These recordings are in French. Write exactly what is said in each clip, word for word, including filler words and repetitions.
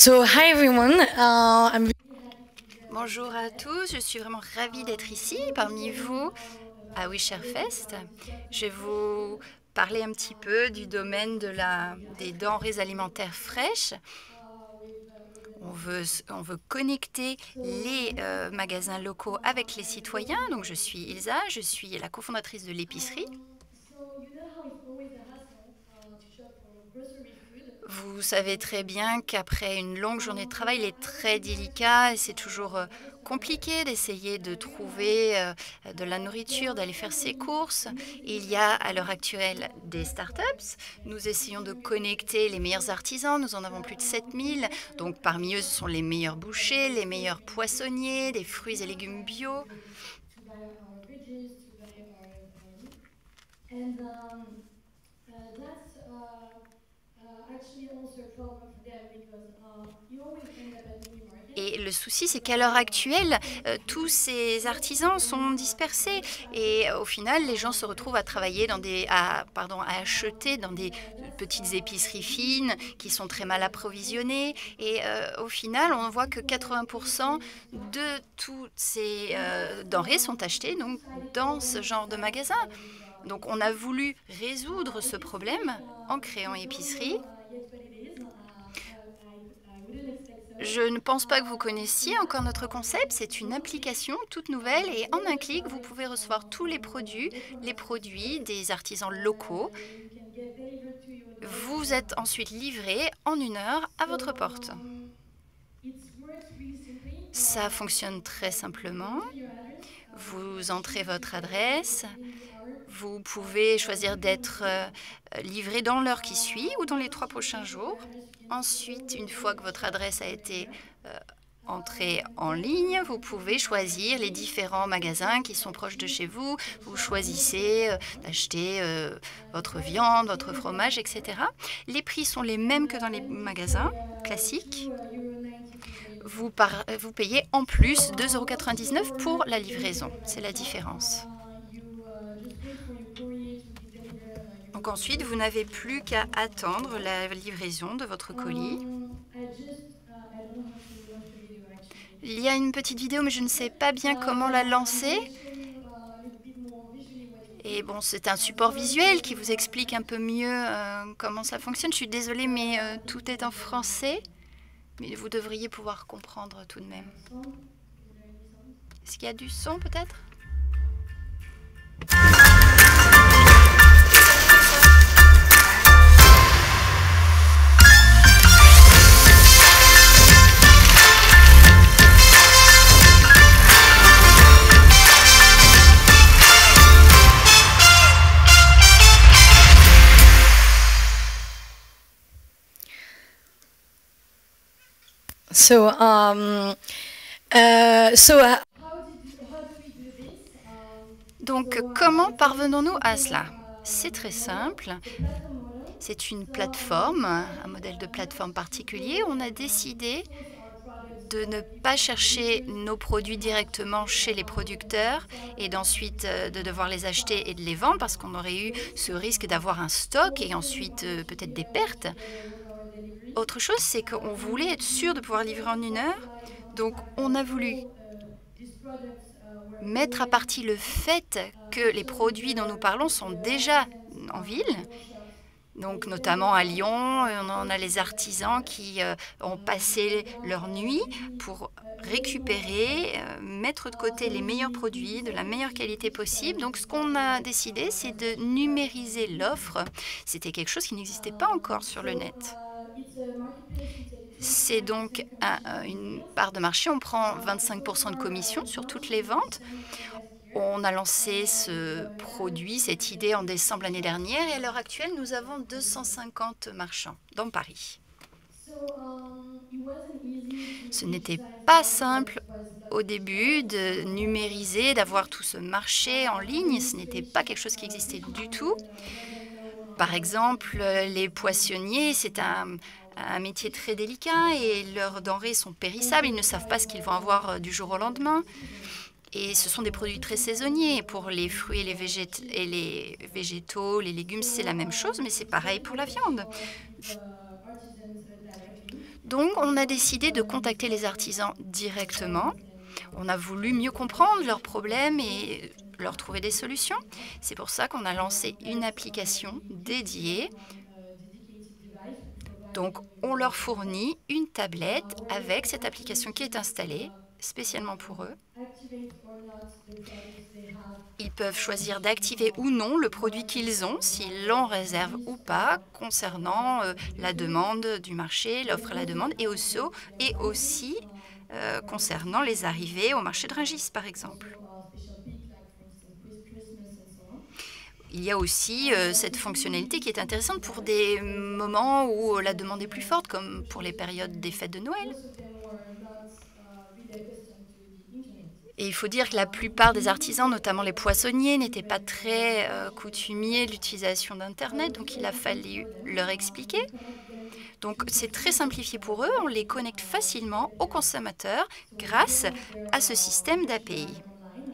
So, hi everyone. Uh, I'm Bonjour à tous, je suis vraiment ravie d'être ici parmi vous à Wisherfest. Je vais vous parler un petit peu du domaine de la, des denrées alimentaires fraîches. On veut, on veut connecter les euh, magasins locaux avec les citoyens. Donc je suis Ilsa, je suis la cofondatrice de l'épicerie. Vous savez très bien qu'après une longue journée de travail, il est très délicat et c'est toujours euh, compliqué d'essayer de trouver euh, de la nourriture, d'aller faire ses courses. Il y a à l'heure actuelle des startups. Nous essayons de connecter les meilleurs artisans. Nous en avons plus de sept mille. Donc parmi eux, ce sont les meilleurs bouchers, les meilleurs poissonniers, des fruits et légumes bio. Et le souci, c'est qu'à l'heure actuelle, euh, tous ces artisans sont dispersés et euh, au final, les gens se retrouvent à travailler dans des, à, pardon, à acheter dans des petites épiceries fines qui sont très mal approvisionnées. Et euh, au final, on voit que quatre-vingts pour cent de toutes ces euh, denrées sont achetées donc dans ce genre de magasin. Donc, on a voulu résoudre ce problème en créant épicerie. Je ne pense pas que vous connaissiez encore notre concept. C'est une application toute nouvelle et en un clic, vous pouvez recevoir tous les produits, les produits des artisans locaux. Vous êtes ensuite livré en une heure à votre porte. Ça fonctionne très simplement. Vous entrez votre adresse. Vous pouvez choisir d'être euh, livré dans l'heure qui suit ou dans les trois prochains jours. Ensuite, une fois que votre adresse a été euh, entrée en ligne, vous pouvez choisir les différents magasins qui sont proches de chez vous. Vous choisissez euh, d'acheter euh, votre viande, votre fromage, et cetera. Les prix sont les mêmes que dans les magasins classiques. Vous, par, vous payez en plus deux euros quatre-vingt-dix-neuf pour la livraison. C'est la différence. Donc ensuite, vous n'avez plus qu'à attendre la livraison de votre colis. Il y a une petite vidéo, mais je ne sais pas bien comment la lancer. Et bon, c'est un support visuel qui vous explique un peu mieux euh, comment ça fonctionne. Je suis désolée, mais euh, tout est en français. Mais vous devriez pouvoir comprendre tout de même. Est-ce qu'il y a du son peut-être ? so um, uh, so uh, Donc, comment parvenons-nous à cela? C'est très simple. C'est une plateforme, un modèle de plateforme particulier. On a décidé de ne pas chercher nos produits directement chez les producteurs et d'ensuite euh, de devoir les acheter et de les vendre parce qu'on aurait eu ce risque d'avoir un stock et ensuite euh, peut-être des pertes. Autre chose, c'est qu'on voulait être sûr de pouvoir livrer en une heure. Donc, on a voulu mettre à partie le fait que les produits dont nous parlons sont déjà en ville. Donc, notamment à Lyon, on en a les artisans qui euh, ont passé leur nuit pour récupérer, euh, mettre de côté les meilleurs produits de la meilleure qualité possible. Donc, ce qu'on a décidé, c'est de numériser l'offre. C'était quelque chose qui n'existait pas encore sur le net. C'est donc un, une part de marché. On prend vingt-cinq pour cent de commission sur toutes les ventes. On a lancé ce produit, cette idée en décembre l'année dernière et à l'heure actuelle, nous avons deux cent cinquante marchands dans Paris. Ce n'était pas simple au début de numériser, d'avoir tout ce marché en ligne. Ce n'était pas quelque chose qui existait du tout. Par exemple, les poissonniers, c'est un, un métier très délicat et leurs denrées sont périssables. Ils ne savent pas ce qu'ils vont avoir du jour au lendemain. Et ce sont des produits très saisonniers. Pour les fruits et les, végét et les végétaux, les légumes, c'est la même chose, mais c'est pareil pour la viande. Donc, on a décidé de contacter les artisans directement. On a voulu mieux comprendre leurs problèmes et leur trouver des solutions. C'est pour ça qu'on a lancé une application dédiée. Donc, on leur fournit une tablette avec cette application qui est installée spécialement pour eux. Ils peuvent choisir d'activer ou non le produit qu'ils ont, s'ils l'en réservent ou pas, concernant euh, la demande du marché, l'offre et la demande, et aussi, et aussi euh, concernant les arrivées au marché de Rungis, par exemple. Il y a aussi euh, cette fonctionnalité qui est intéressante pour des moments où la demande est plus forte, comme pour les périodes des fêtes de Noël. Et il faut dire que la plupart des artisans, notamment les poissonniers, n'étaient pas très euh, coutumiers de l'utilisation d'Internet, donc il a fallu leur expliquer. Donc c'est très simplifié pour eux, on les connecte facilement aux consommateurs grâce à ce système d'A P I.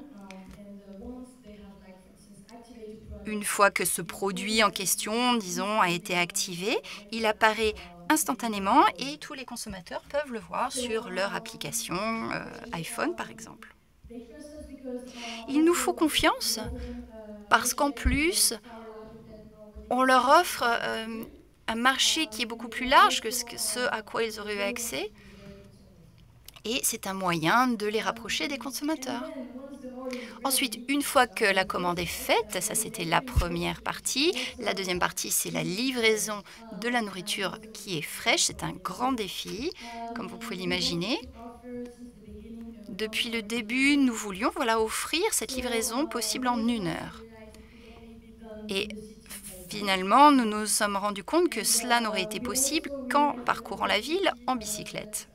Une fois que ce produit en question, disons, a été activé, il apparaît instantanément et tous les consommateurs peuvent le voir sur leur application euh, iPhone, par exemple. Il nous faut confiance parce qu'en plus, on leur offre euh, un marché qui est beaucoup plus large que ce à quoi ils auraient eu accès. Et c'est un moyen de les rapprocher des consommateurs. Ensuite, une fois que la commande est faite, ça c'était la première partie. La deuxième partie, c'est la livraison de la nourriture qui est fraîche. C'est un grand défi, comme vous pouvez l'imaginer. Depuis le début, nous voulions voilà, offrir cette livraison possible en une heure. Et finalement, nous nous sommes rendus compte que cela n'aurait été possible qu'en parcourant la ville en bicyclette.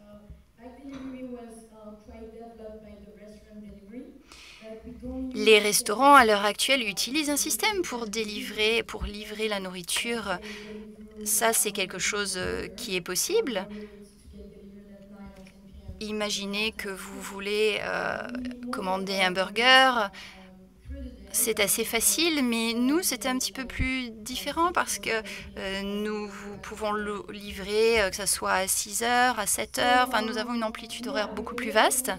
Les restaurants, à l'heure actuelle, utilisent un système pour délivrer, pour livrer la nourriture. Ça, c'est quelque chose qui est possible. Imaginez que vous voulez euh, commander un burger. C'est assez facile, mais nous, c'était un petit peu plus différent parce que euh, nous pouvons le livrer, euh, que ce soit à six heures, à sept heures. Enfin, nous avons une amplitude horaire beaucoup plus vaste.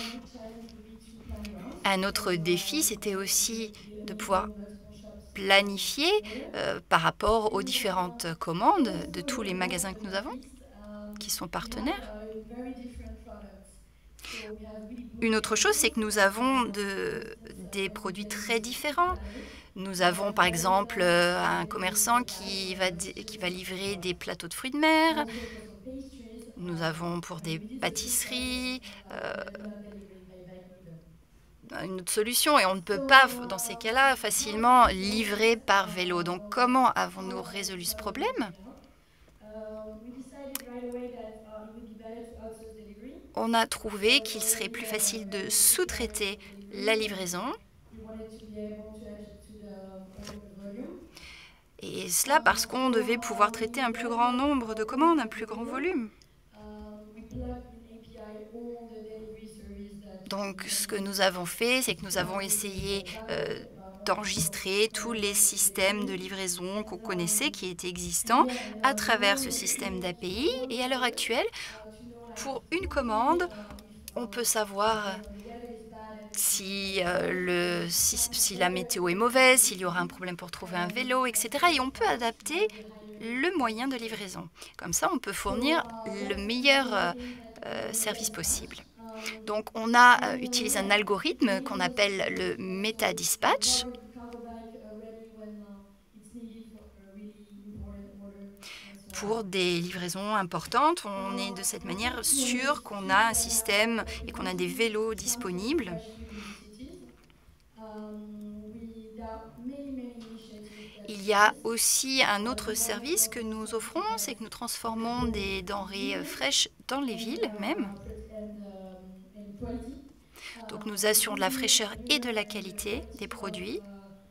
Un autre défi, c'était aussi de pouvoir planifier euh, par rapport aux différentes commandes de tous les magasins que nous avons, qui sont partenaires. Une autre chose, c'est que nous avons de, des produits très différents. Nous avons par exemple un commerçant qui va, qui va livrer des plateaux de fruits de mer. Nous avons pour des pâtisseries euh, une autre solution et on ne peut pas, dans ces cas-là, facilement livrer par vélo. Donc comment avons-nous résolu ce problème? On a trouvé qu'il serait plus facile de sous-traiter la livraison. Et cela parce qu'on devait pouvoir traiter un plus grand nombre de commandes, un plus grand volume. Donc ce que nous avons fait, c'est que nous avons essayé euh, d'enregistrer tous les systèmes de livraison qu'on connaissait, qui étaient existants, à travers ce système d'A P I. Et à l'heure actuelle, pour une commande, on peut savoir si, euh, le, si, si la météo est mauvaise, s'il y aura un problème pour trouver un vélo, et cetera. Et on peut adapter le moyen de livraison. Comme ça, on peut fournir le meilleur euh, euh, service possible. Donc, on a euh, utilisé un algorithme qu'on appelle le Meta-Dispatch. Pour des livraisons importantes, on est de cette manière sûr qu'on a un système et qu'on a des vélos disponibles. Il y a aussi un autre service que nous offrons, c'est que nous transformons des denrées fraîches dans les villes même. Donc nous assurons de la fraîcheur et de la qualité des produits.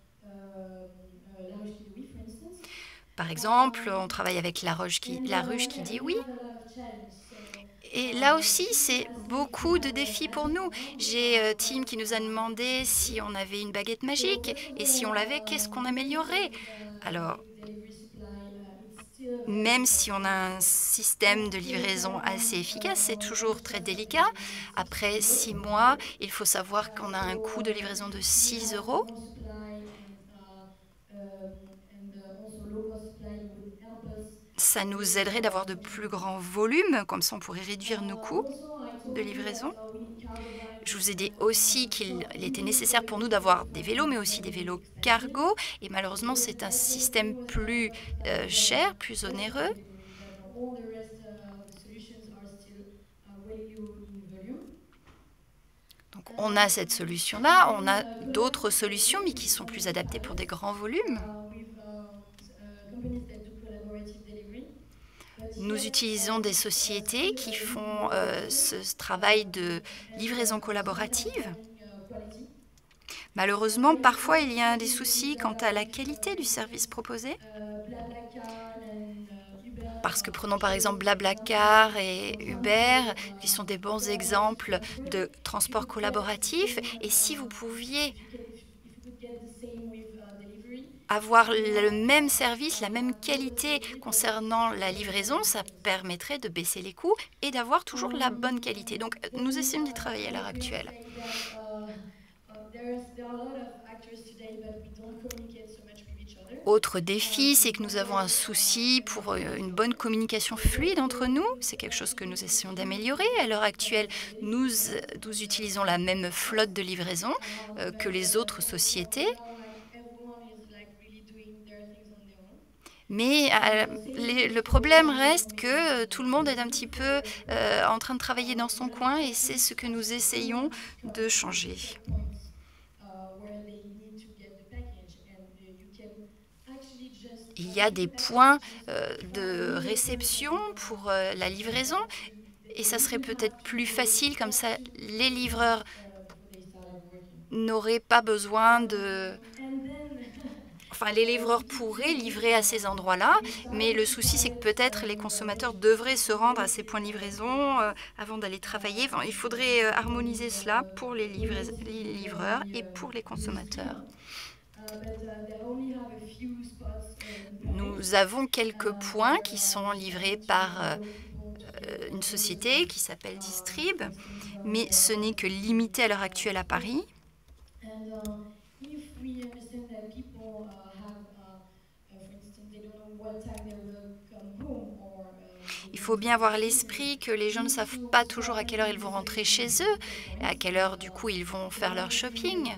Par exemple, on travaille avec la, Roche qui, la ruche qui dit oui. Et là aussi, c'est beaucoup de défis pour nous. J'ai euh, Tim qui nous a demandé si on avait une baguette magique et si on l'avait, qu'est-ce qu'on améliorerait? Alors, même si on a un système de livraison assez efficace, c'est toujours très délicat. Après six mois, il faut savoir qu'on a un coût de livraison de six euros. Ça nous aiderait d'avoir de plus grands volumes, comme ça on pourrait réduire nos coûts de livraison. Je vous ai dit aussi qu'il était nécessaire pour nous d'avoir des vélos, mais aussi des vélos cargo. Et malheureusement, c'est un système plus euh, cher, plus onéreux. Donc on a cette solution-là, on a d'autres solutions, mais qui sont plus adaptées pour des grands volumes. Nous utilisons des sociétés qui font euh, ce, ce travail de livraison collaborative. Malheureusement, parfois, il y a des soucis quant à la qualité du service proposé. Parce que prenons par exemple Blablacar et Uber, qui sont des bons exemples de transport collaboratif. Et si vous pouviez avoir le même service, la même qualité concernant la livraison, ça permettrait de baisser les coûts et d'avoir toujours la bonne qualité. Donc, nous essayons d'y travailler à l'heure actuelle. Autre défi, c'est que nous avons un souci pour une bonne communication fluide entre nous. C'est quelque chose que nous essayons d'améliorer. À l'heure actuelle, nous, nous utilisons la même flotte de livraison euh, que les autres sociétés. Mais euh, les, le problème reste que euh, tout le monde est un petit peu euh, en train de travailler dans son coin et c'est ce que nous essayons de changer. Il y a des points euh, de réception pour euh, la livraison et ça serait peut-être plus facile, comme ça les livreurs n'auraient pas besoin de... Enfin, les livreurs pourraient livrer à ces endroits-là, mais le souci, c'est que peut-être les consommateurs devraient se rendre à ces points de livraison euh, avant d'aller travailler. Enfin, il faudrait euh, harmoniser cela pour les, les livreurs et pour les consommateurs. Nous avons quelques points qui sont livrés par euh, une société qui s'appelle Distrib, mais ce n'est que limité à l'heure actuelle à Paris. Il faut bien avoir l'esprit que les gens ne savent pas toujours à quelle heure ils vont rentrer chez eux, et à quelle heure du coup ils vont faire leur shopping.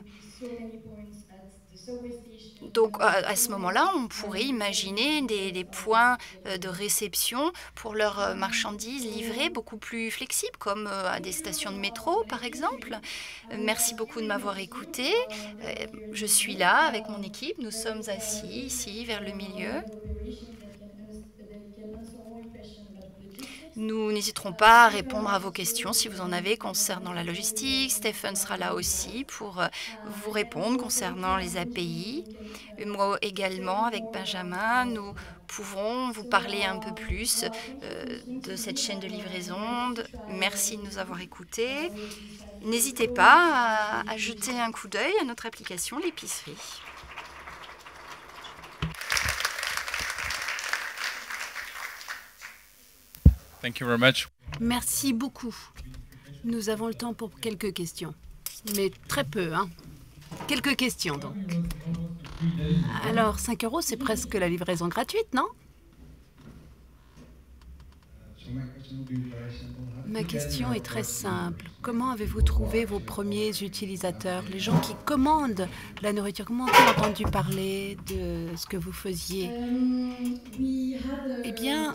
Donc à ce moment-là, on pourrait imaginer des, des points de réception pour leurs marchandises livrées beaucoup plus flexibles, comme à des stations de métro par exemple. Merci beaucoup de m'avoir écouté. Je suis là avec mon équipe, nous sommes assis ici vers le milieu. Nous n'hésiterons pas à répondre à vos questions si vous en avez concernant la logistique. Stephen sera là aussi pour vous répondre concernant les A P I. Et moi également, avec Benjamin, nous pouvons vous parler un peu plus euh, de cette chaîne de livraison. Merci de nous avoir écoutés. N'hésitez pas à, à jeter un coup d'œil à notre application, l'épicerie. Thank you very much. Merci beaucoup. Nous avons le temps pour quelques questions, mais très peu, hein. Quelques questions, donc. Alors, cinq euros, c'est presque la livraison gratuite, non? Ma question est très simple. Comment avez-vous trouvé vos premiers utilisateurs, les gens qui commandent la nourriture? Comment ont-ils entendu parler de ce que vous faisiez? Eh bien,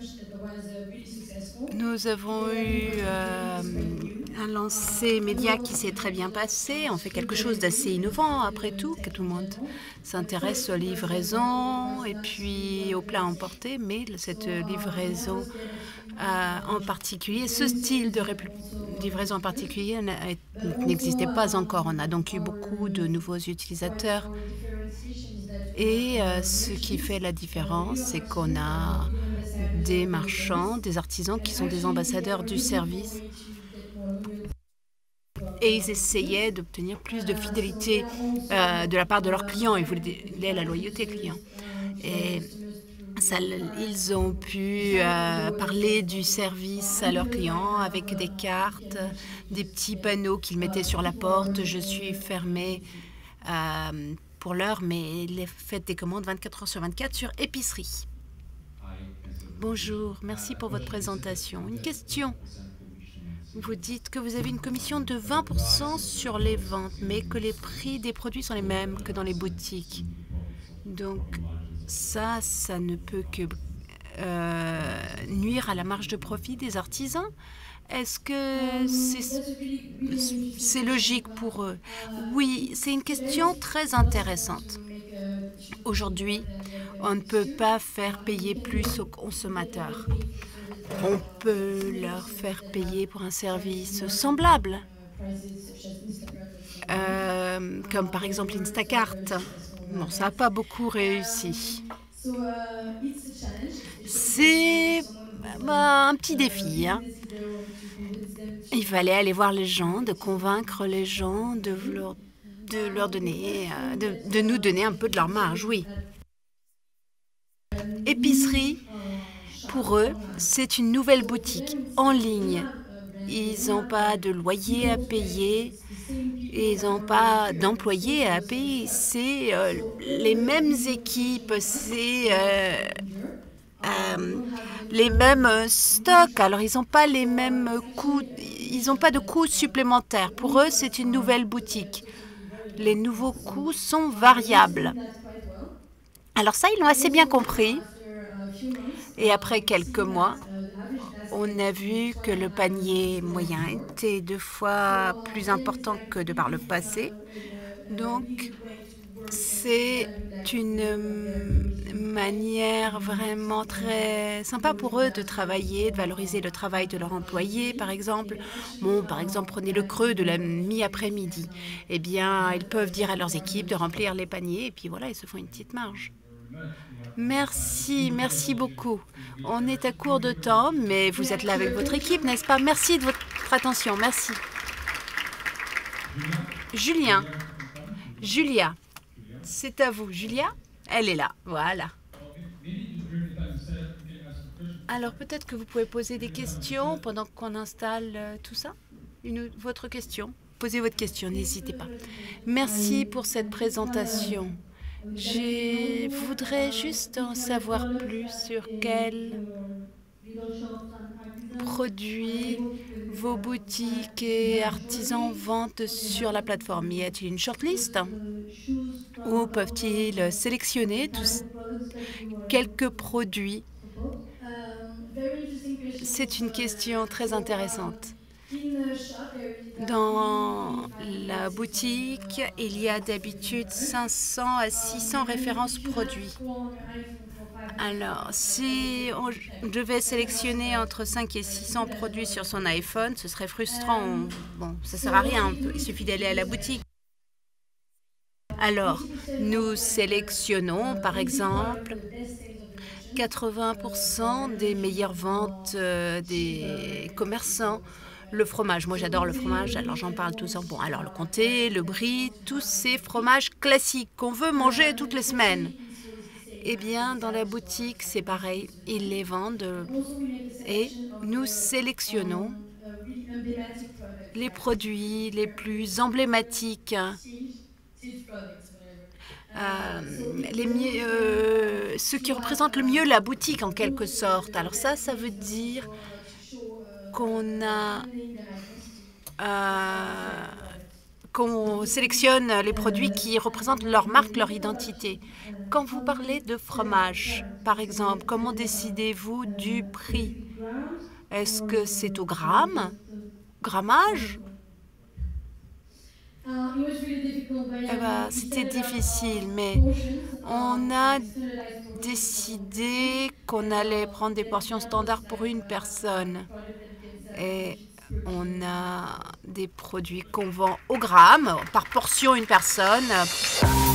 nous avons eu euh, un lancé média qui s'est très bien passé. On fait quelque chose d'assez innovant, après tout, que tout le monde s'intéresse aux livraisons et puis aux plats emportés, mais cette livraison euh, en particulier, ce style de livraison en particulier n'existait pas encore. On a donc eu beaucoup de nouveaux utilisateurs. Et euh, ce qui fait la différence, c'est qu'on a des marchands, des artisans qui sont des ambassadeurs du service. Et ils essayaient d'obtenir plus de fidélité euh, de la part de leurs clients. Ils voulaient la loyauté client. Et Ça, ils ont pu euh, parler du service à leurs clients avec des cartes, des petits panneaux qu'ils mettaient sur la porte. Je suis fermée euh, pour l'heure, mais les faites des commandes vingt-quatre heures sur vingt-quatre sur épicerie. Bonjour, merci pour votre présentation. Une question. Vous dites que vous avez une commission de vingt pour cent sur les ventes, mais que les prix des produits sont les mêmes que dans les boutiques. Donc, ça, ça ne peut que euh, nuire à la marge de profit des artisans. Est-ce que c'est logique pour eux? Oui, c'est une question très intéressante. Aujourd'hui, on ne peut pas faire payer plus aux consommateurs. On peut leur faire payer pour un service semblable, euh, comme par exemple Instacart. Non, ça n'a pas beaucoup réussi. C'est bah, un petit défi. Hein. Il fallait aller voir les gens, de convaincre les gens, de leur, de leur donner, de, de nous donner un peu de leur marge, oui. Épicerie, pour eux, c'est une nouvelle boutique en ligne. Ils n'ont pas de loyer à payer. Et ils n'ont pas d'employés à payer. C'est euh, les mêmes équipes, c'est euh, euh, les mêmes stocks. Alors, ils n'ont pas les mêmes coûts, ils n'ont pas de coûts supplémentaires. Pour eux, c'est une nouvelle boutique. Les nouveaux coûts sont variables. Alors ça, ils l'ont assez bien compris. Et après quelques mois, on a vu que le panier moyen était deux fois plus important que de par le passé. Donc, c'est une manière vraiment très sympa pour eux de travailler, de valoriser le travail de leurs employés, par exemple. Bon, par exemple, prenez le creux de la mi-après-midi. Eh bien, ils peuvent dire à leurs équipes de remplir les paniers et puis voilà, ils se font une petite marge. Merci, merci beaucoup. On est à court de temps, mais vous êtes là avec votre équipe, n'est-ce pas? Merci de votre attention, merci. Julien, Julia, c'est à vous. Julia, elle est là, voilà. Alors peut-être que vous pouvez poser des questions pendant qu'on installe euh, tout ça. Une, votre question, posez votre question, n'hésitez pas. Merci pour cette présentation. Je voudrais juste en savoir plus sur quels produits vos boutiques et artisans vendent sur la plateforme. Y a-t-il une shortlist? Ou peuvent-ils sélectionner tous quelques produits? C'est une question très intéressante. Dans la boutique, il y a d'habitude cinq cents à six cents références produits. Alors, si on devait sélectionner entre cinq et six cents produits sur son iPhone, ce serait frustrant. Bon, ça ne sert à rien, il suffit d'aller à la boutique. Alors, nous sélectionnons, par exemple, quatre-vingts pour cent des meilleures ventes euh, des commerçants. Le fromage, moi j'adore le fromage, alors j'en parle tout le temps. Bon, alors le comté, le brie, tous ces fromages classiques qu'on veut manger toutes les semaines. Eh bien, dans la boutique, c'est pareil, ils les vendent et nous sélectionnons les produits les plus emblématiques, euh, les mieux, euh, ceux qui représentent le mieux la boutique en quelque sorte. Alors ça, ça veut dire qu'on a euh, qu'on sélectionne les produits qui représentent leur marque, leur identité. Quand vous parlez de fromage, par exemple, comment décidez-vous du prix? Est-ce que c'est au gramme, grammage? Eh ben, c'était difficile, mais on a décidé qu'on allait prendre des portions standards pour une personne. Et on a des produits qu'on vend au gramme, par portion une personne.